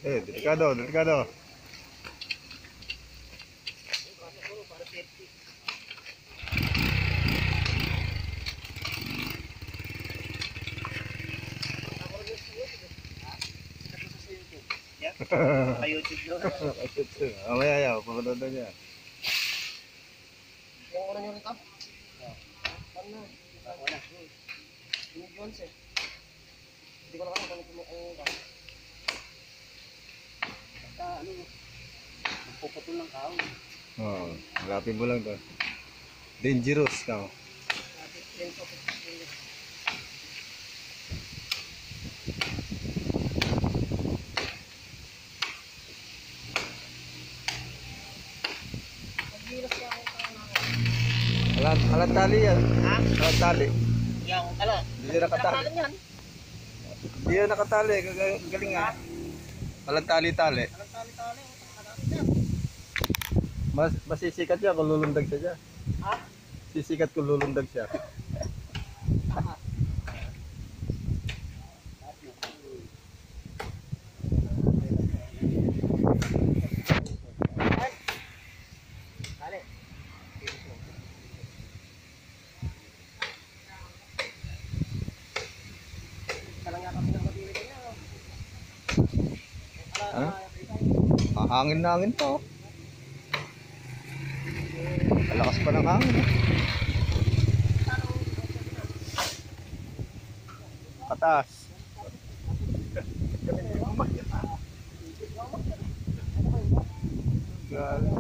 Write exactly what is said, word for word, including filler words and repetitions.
Eh, delikado, delikado. YouTube yun. Mamaya yaw, pagod na niya. Yung una nyo rito? Ano na? Ako na. Yung Jones eh. Hindi ko na kami kung ano ba. Basta ano, magpuputol ng kaon. Oo, malapin mo lang to. Dangerous ka. Alat, alat tali yan. Ha? Alat tali. Yung ala. Hindi yan nakatali. Hindi yan nakatali. Galing nga. Alat tali-tali. Alat tali-tali. Mas masisikat siya kung lulundag siya dyan. Ha? Sisikat kung lulundag siya. Tali. Kalang nga kami ng mabili niya. Ha? Ah, hangin na hangin to. Malakas pa ng hangin. Patas. Galing.